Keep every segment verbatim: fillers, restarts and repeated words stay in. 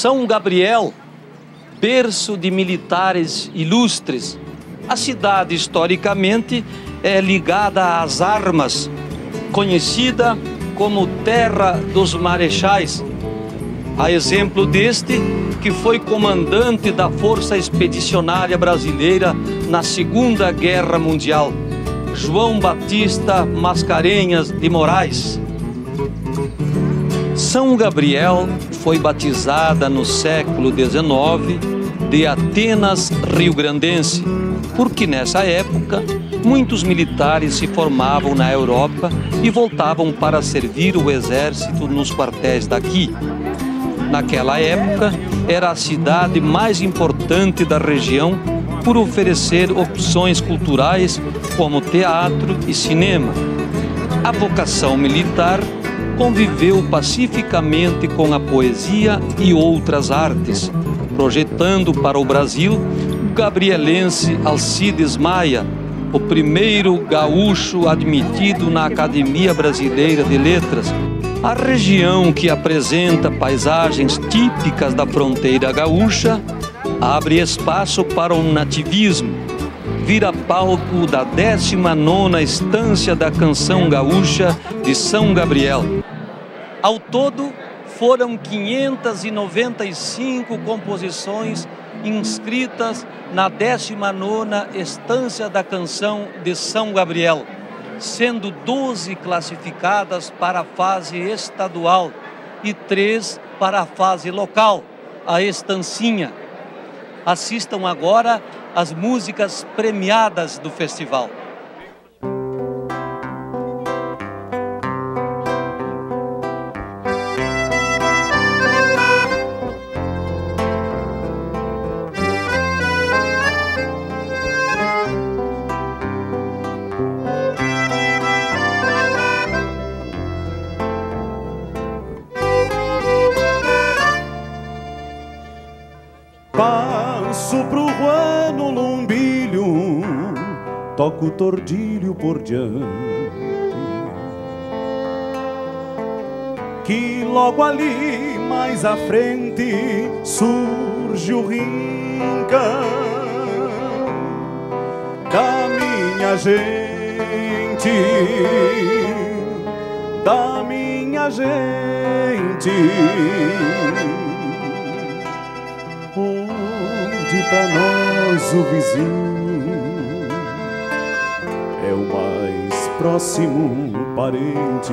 São Gabriel, berço de militares ilustres. A cidade, historicamente, é ligada às armas, conhecida como Terra dos Marechais. A exemplo deste, que foi comandante da Força Expedicionária Brasileira na Segunda Guerra Mundial, João Batista Mascarenhas de Moraes. São Gabriel foi batizada no século dezenove de Atenas Rio-Grandense, porque nessa época muitos militares se formavam na Europa e voltavam para servir o exército nos quartéis daqui. Naquela época, era a cidade mais importante da região por oferecer opções culturais como teatro e cinema. A vocação militar conviveu pacificamente com a poesia e outras artes, projetando para o Brasil o gabrielense Alcides Maia, o primeiro gaúcho admitido na Academia Brasileira de Letras. A região, que apresenta paisagens típicas da fronteira gaúcha, abre espaço para um nativismo, vira palco da décima nona Estância da Canção Gaúcha de São Gabriel. Ao todo, foram quinhentas e noventa e cinco composições inscritas na décima nona Estância da Canção de São Gabriel, sendo doze classificadas para a fase estadual e três para a fase local, a Estancinha. Assistam agora às músicas premiadas do festival. Passo pro Juano Lombilho, toco o tordilho por diante, que logo ali mais à frente surge o rincão da minha gente, da minha gente. Onde pra nós o vizinho é o mais próximo parente.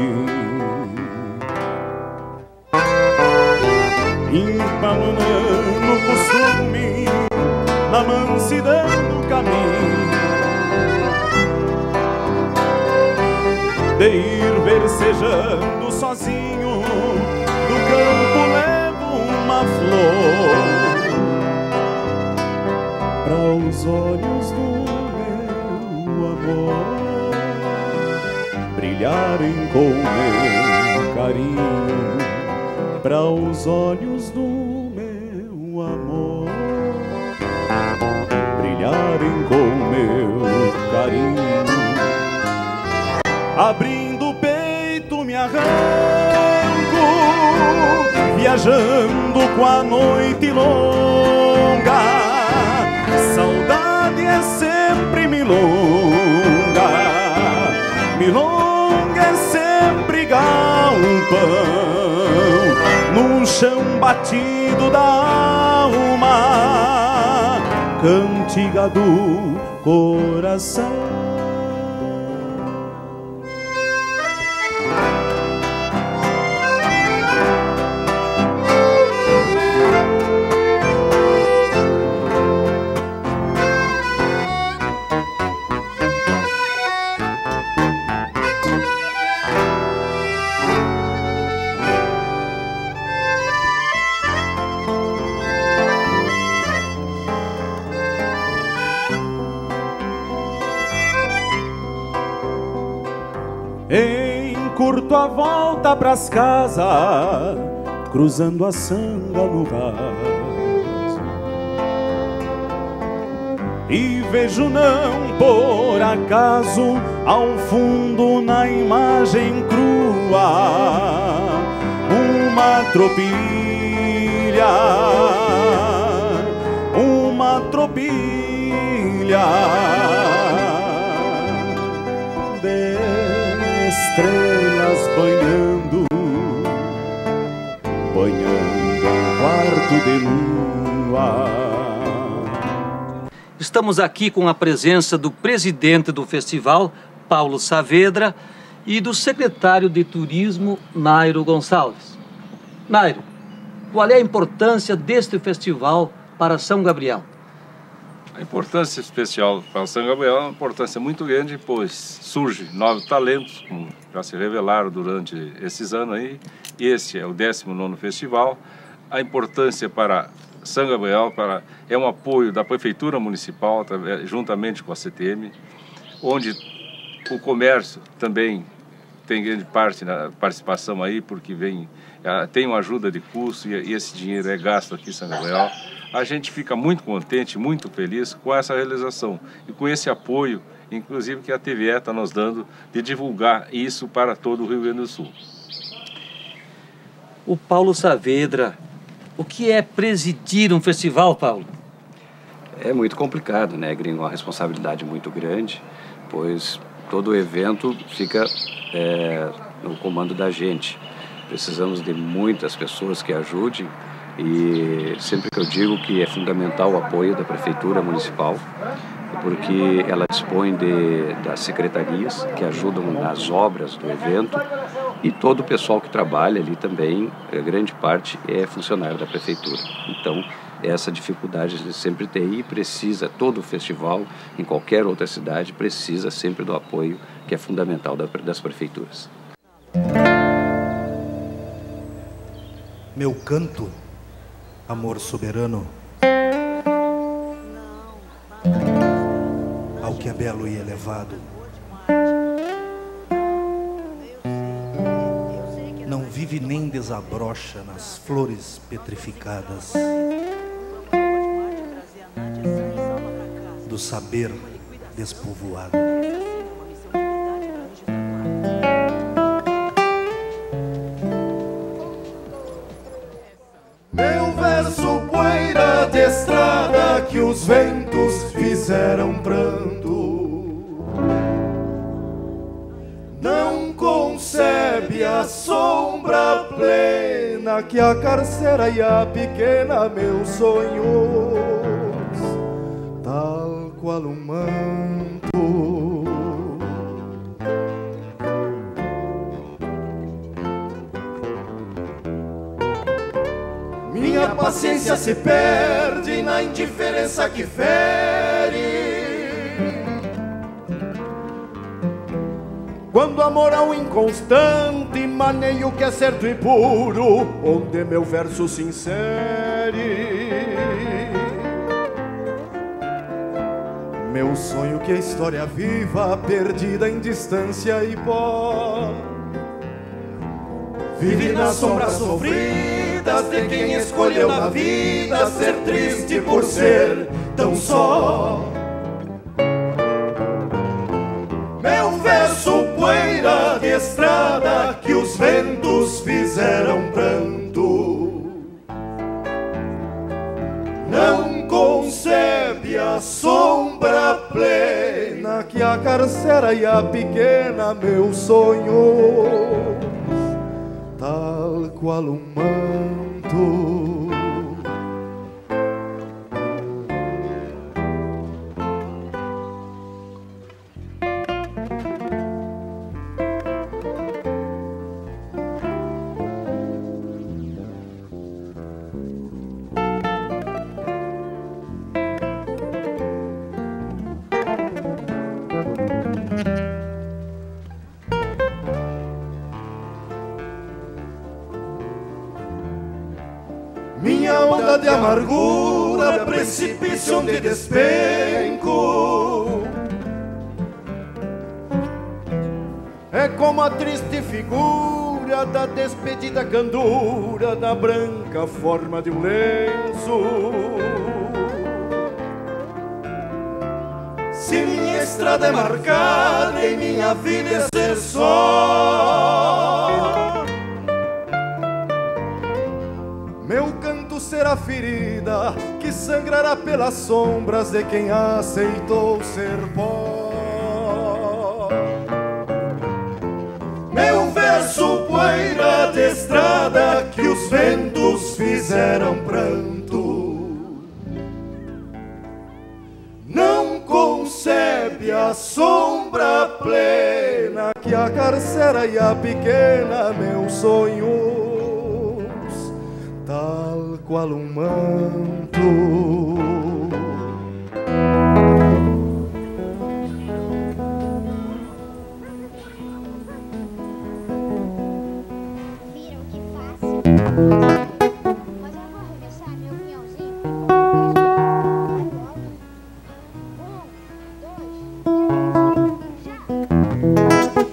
Empalando o costume na mansidão do caminho, de ir versejando sozinho, do campo levo uma flor para os olhos do meu amor brilharem com meu carinho, para os olhos do meu amor brilharem com meu carinho. Abrindo o peito me arranco, viajando com a noite longa. Saudade é sempre milonga, milonga é sempre galpão, num chão batido da alma, cantiga do coração. Encurto a volta pras casas, cruzando a sanga no raso, e vejo não por acaso ao fundo na imagem crua uma tropilha uma tropilha de estrelas banhando, banhando um quarto de lua. Estamos aqui com a presença do presidente do festival, Paulo Saavedra, e do secretário de Turismo, Nairo Gonçalves. Nairo, qual é a importância deste festival para São Gabriel? A importância especial para São Gabriel é uma importância muito grande, pois surge novos talentos, como já se revelaram durante esses anos aí. Esse é o décimo nono festival. A importância para São Gabriel para, é um apoio da Prefeitura Municipal, juntamente com a C T M, onde o comércio também tem grande parte na participação aí, porque vem, tem uma ajuda de custo e esse dinheiro é gasto aqui em São Gabriel. A gente fica muito contente, muito feliz com essa realização e com esse apoio, inclusive que a T V E está nos dando, de divulgar isso para todo o Rio Grande do Sul. O Paulo Saavedra, o que é presidir um festival, Paulo? É muito complicado, né, Gringo? Uma responsabilidade muito grande, pois todo o evento fica é, no comando da gente. Precisamos de muitas pessoas que ajudem e sempre que eu digo que é fundamental o apoio da Prefeitura Municipal, porque ela dispõe de, das secretarias que ajudam nas obras do evento e todo o pessoal que trabalha ali também, a grande parte é funcionário da Prefeitura. Então, essa dificuldade a gente sempre tem e precisa, todo o festival, em qualquer outra cidade, precisa sempre do apoio que é fundamental das prefeituras. Meu canto, amor soberano, ao que é belo e elevado, não vive nem desabrocha nas flores petrificadas do saber despovoado. Meu verso poeira de estrada que os ventos fizeram pranto, não concebe a sombra plena que a carceira e a pequena meus sonhos, tal qual um manto. Minha paciência se perde na indiferença que fere, quando a moral inconstante maneia o que é certo e puro, onde meu verso se insere. Meu sonho que a história viva, perdida em distância e pó, vive nas sombras sofridas de quem escolheu na vida ser triste por ser tão só. Meu verso poeira de estrada que os ventos fizeram pranto, não concebe a sombra plena que a carceira e a pequena meu sonho, tal qual um manto. Minha onda de amargura, precipício onde despenco, é como a triste figura da despedida candura da branca forma de um lenço. Se minha estrada é marcada e minha vida é ser só, meu canto será ferida que sangrará pelas sombras de quem aceitou ser pó. Meu verso poeira de estrada que os ventos fizeram pranto, não concebe a sombra plena que acarcera e a pequena meus sonhos, tal qual um manto. Viram que fácil? Mas eu vou arremessar meu pinhãozinho. Um, dois, já!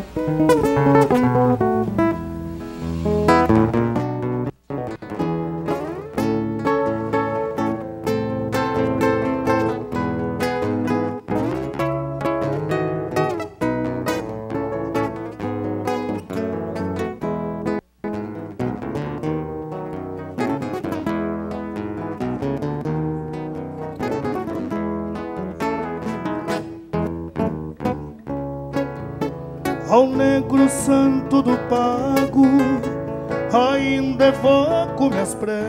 Ao negro santo do pago ainda evoco minhas preces,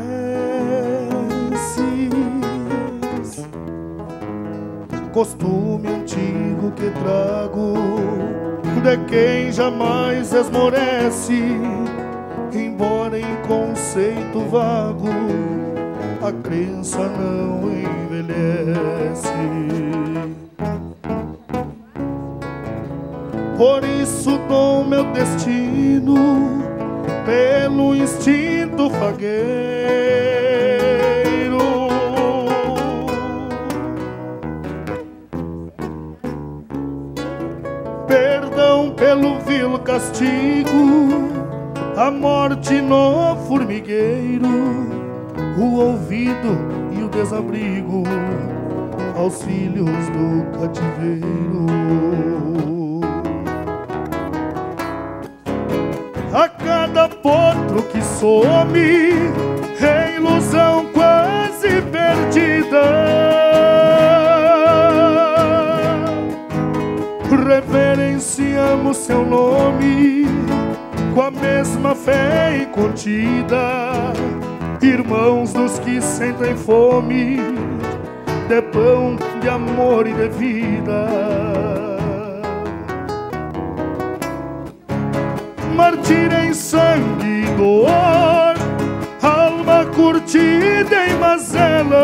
costume antigo que trago de quem jamais esmorece, embora em conceito vago a crença não envelhece. Por isso dou meu destino pelo instinto fagueiro, perdão pelo vil castigo, a morte no formigueiro, o ouvido e o desabrigo aos filhos do cativeiro. A cada potro que some, é ilusão quase perdida. Reverenciamos seu nome com a mesma fé e contida, irmãos dos que sentem fome de pão, de amor e de vida. Martírio em sangue e dor, alma curtida em mazelas,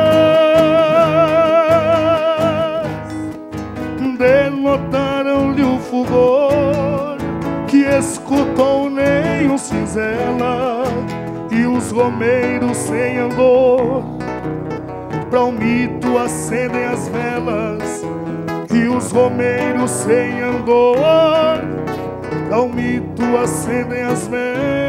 denotaram-lhe o fulgor que escutou nem o cinzela, e os romeiros sem andor pra um mito acendem as velas, e os romeiros sem andor ao mito acendem as velas.